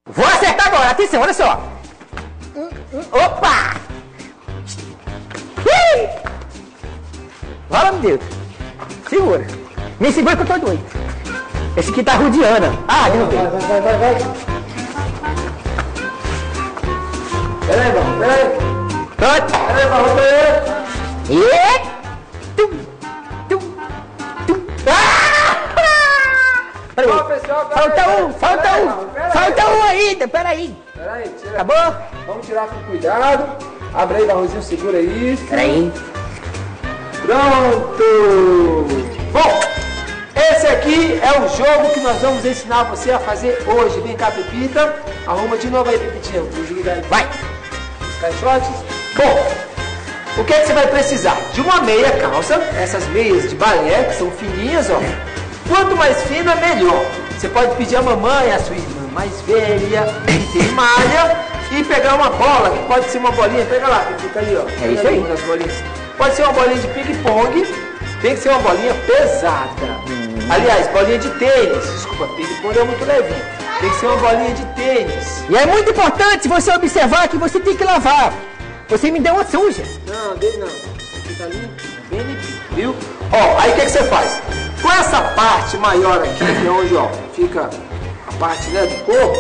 Vou acertar agora, atenção, olha só. Opa! Fala, meu Deus. Segura. Me segura que eu tô doido. Esse aqui tá rodeando. Ah, derrubei. Vai. Peraí, irmão, peraí. Pronto. Peraí, irmão, peraí. E... Ó, pessoal, Falta um ainda, peraí. Peraí, tira. Acabou? Vamos tirar com cuidado. Abre aí, Barrozinho, segura isso. Peraí. Pronto! Bom, esse aqui é o jogo que nós vamos ensinar você a fazer hoje. Vem cá, Pepita. Arruma de novo aí, Pepitinha. Vai. Os caixotes. Bom, o que é que você vai precisar? De uma meia calça, essas meias de balé, que são fininhas, ó. Quanto mais fina, melhor. Você pode pedir a mamãe, a sua irmã mais velha, que tem malha, e pegar uma bola, que pode ser uma bolinha. Pega lá, que fica ali, ó. É isso aí. As bolinhas. Pode ser uma bolinha de ping-pong, tem que ser uma bolinha pesada. Aliás, bolinha de tênis. Desculpa, ping-pong é muito levinho. Tem que ser uma bolinha de tênis. E é muito importante você observar que você tem que lavar. Você me deu uma suja. Não, dele não. Isso aqui tá limpo, bem limpinho, viu? Ó, aí o que você faz? Com essa parte maior aqui, que é onde, ó, fica a parte, né, do corpo,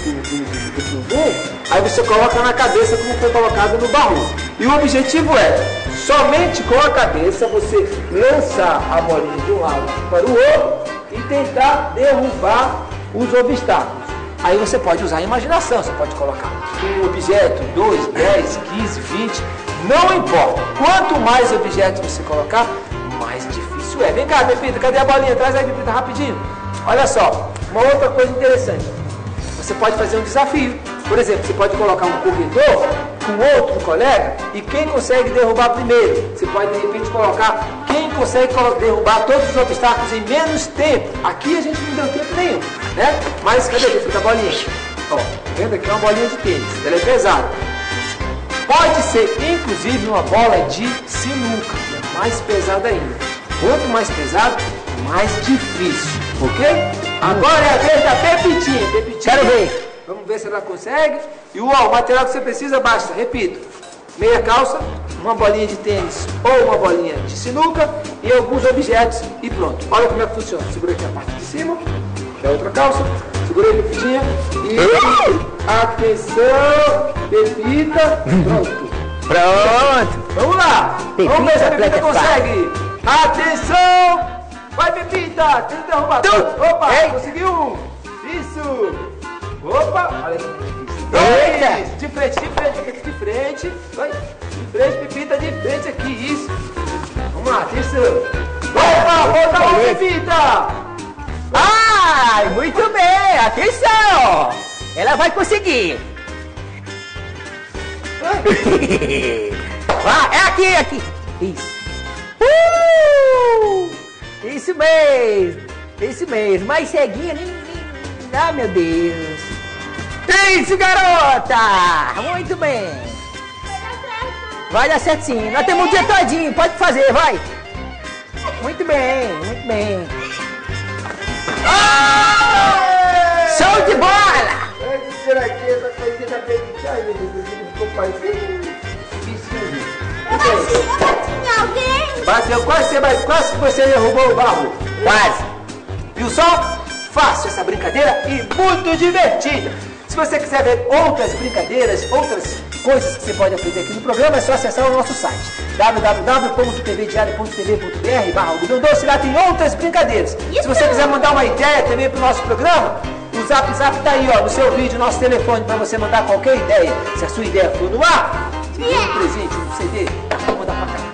do bumbum, aí você coloca na cabeça como foi colocado no baú. E o objetivo é, somente com a cabeça, você lançar a bolinha de um lado para o outro e tentar derrubar os obstáculos. Aí você pode usar a imaginação, você pode colocar um objeto, 2, 10, 15, 20, não importa. Quanto mais objetos você colocar, mais difícil é. Vem cá, Pepita, cadê a bolinha? Traz aí, Pepita, rapidinho. Olha só, uma outra coisa interessante. Você pode fazer um desafio. Por exemplo, você pode colocar um corredor com outro colega e quem consegue derrubar primeiro. Você pode, de repente, colocar quem consegue derrubar todos os obstáculos em menos tempo. Aqui a gente não deu tempo nenhum, né? Mas cadê, Pepita, a bolinha? Ó, vendo aqui é uma bolinha de tênis. Ela é pesada. Pode ser, inclusive, uma bola de sinuca, que é mais pesada ainda. Quanto mais pesado, mais difícil, ok? Agora é a vez da Pepitinha. Pepitinha. Quero ver. Vamos ver se ela consegue. E o material que você precisa basta, repito, meia calça, uma bolinha de tênis ou uma bolinha de sinuca e alguns objetos e pronto. Olha como é que funciona. Segura aqui a parte de cima, que é a outra calça. Segura aí, Pepitinha. E atenção, Pepita. Pronto. Vamos lá. Vamos ver se a Pepita consegue. Atenção. Vai, Pepita. Tenta derrubar todos. Opa, Ei. conseguiu um. Isso. Opa, olha que difícil. Eita. Isso. De frente, de frente. Vai. De frente, Pepita, de frente aqui. Isso. Vamos lá, atenção. Opa, volta lá, Pepita. Ai, muito bem. Atenção. Ela vai conseguir. Vai, é aqui. Isso. Isso mesmo. Mais ceguinha, ah, meu Deus. Isso, garota. Muito bem. Vai dar certo sim. Nós temos o dia todinho. Pode fazer, vai. Muito bem. Show de bola. Será que essa coisinha da Pepitinha? Ai, meu Deus, ficou parecendo alguém? Bateu, quase você derrubou o barro. Quase. Viu só? Fácil essa brincadeira e muito divertida. Se você quiser ver outras brincadeiras, outras coisas que você pode aprender aqui no programa, é só acessar o nosso site www.tvdiario.tv.br/algodão doce. Lá tem outras brincadeiras. Se você quiser mandar uma ideia também para o nosso programa, o Zap tá aí, ó, no seu vídeo, nosso telefone, para você mandar qualquer ideia. Se a sua ideia for no ar, se tem um presente, um CD, vou mandar para cá.